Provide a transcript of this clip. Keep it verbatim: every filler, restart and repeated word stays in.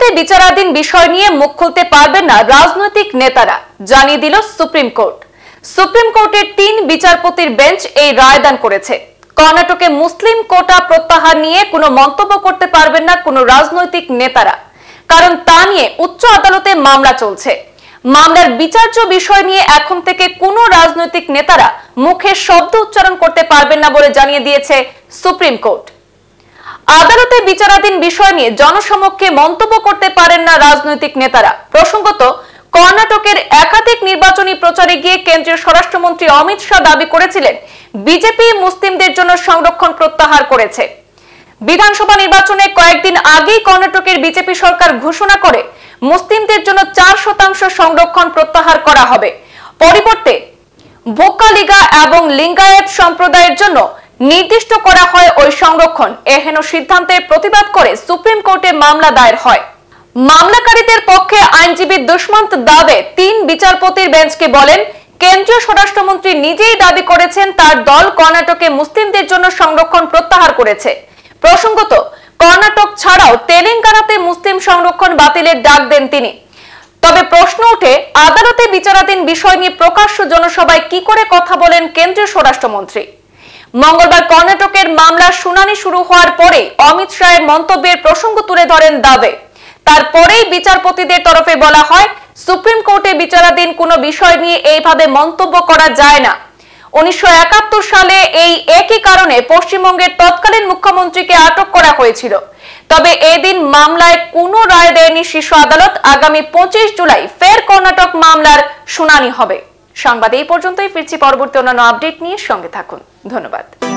আদালতে বিচারাধীন বিষয় নিয়ে মুখ খুলতে পারবেন না রাজনৈতিক নেতারা, জানিয়ে দিল সুপ্রিম কোর্ট। সুপ্রিম কোর্টের তিন বিচারপতির বেঞ্চ এই রায়দান করেছে। কর্ণাটকে মুসলিম কোটা প্রত্যাহার নিয়ে কোনো মন্তব্য করতে পারবেন না কোনো রাজনৈতিক নেতারা, কারণ তা নিয়ে উচ্চ আদালতে মামলা চলছে। মামলার বিচার্য বিষয় নিয়ে এখন থেকে কোনো রাজনৈতিক নেতারা মুখে শব্দ উচ্চারণ করতে পারবেন না বলে জানিয়ে দিয়েছে সুপ্রিম কোর্ট। আদালতে বিচারাধীন বিষয় নিয়ে জনসমক্ষে মন্তব্য করতে পারেন না রাজনৈতিক নেতারা। প্রসঙ্গত, কর্ণাটকের একাধিক নির্বাচনী প্রচারে গিয়ে কেন্দ্রীয় স্বরাষ্ট্রমন্ত্রী অমিত শাহ দাবি করেছিলেন বিজেপি মুসলিমদের জন্য সংরক্ষণ প্রত্যাহার করেছে। বিধানসভা নির্বাচনে কয়েকদিন আগেই কর্ণাটকের বিজেপি সরকার ঘোষণা করে মুসলিমদের জন্য চার শতাংশ সংরক্ষণ প্রত্যাহার করা হবে। পরিবর্তে ভোক্কালিগা এবং লিঙ্গায়েত সম্প্রদায়ের জন্য নির্দিষ্ট করা হয় ওই সংরক্ষণ। এহেন সিদ্ধান্তের প্রতিবাদ করে সুপ্রিম কোর্টে মামলা দায়ের হয়। মামলাকারীদের পক্ষে আইনজীবী দুষ্মন্ত দাবে তিন বিচারপতির বেঞ্চকে বলেন, কেন্দ্রীয় স্বরাষ্ট্রমন্ত্রী নিজেই দাবি করেছেন তার দল কর্ণাটকে মুসলিমদের জন্য সংরক্ষণ প্রত্যাহার করেছে। প্রসঙ্গত, কর্ণাটক ছাড়াও তেলেঙ্গানাতে মুসলিম সংরক্ষণ বাতিলের ডাক দেন তিনি। তবে প্রশ্ন ওঠে, আদালতে বিচারাধীন বিষয় নিয়ে প্রকাশ্য জনসভায় কি করে কথা বলেন কেন্দ্রীয় স্বরাষ্ট্রমন্ত্রী? মঙ্গলবার কর্ণাটকের মামলার শুনানি শুরু হওয়ার পরে অমিত শাহের মন্তব্যের প্রসঙ্গ তুলে ধরেন দাবে। তারপরেই বিচারপতিদের তরফে বলা হয়, সুপ্রিম কোর্টে বিচারাধীন কোনো বিষয় নিয়ে এইভাবে মন্তব্য করা যায় না। উনিশশো একাত্তর সালে এই একই কারণে পশ্চিমবঙ্গের তৎকালীন মুখ্যমন্ত্রীকে আটক করা হয়েছিল। তবে এদিন মামলায় কোনো রায় দেয়নি শীর্ষ আদালত। আগামী পঁচিশ জুলাই ফের কর্ণাটক মামলার শুনানি হবে। সংবাদ এই পর্যন্তই, ফিরছি পরবর্তী অন্যান্য আপডেট নিয়ে, সঙ্গে থাকুন। ধন্যবাদ।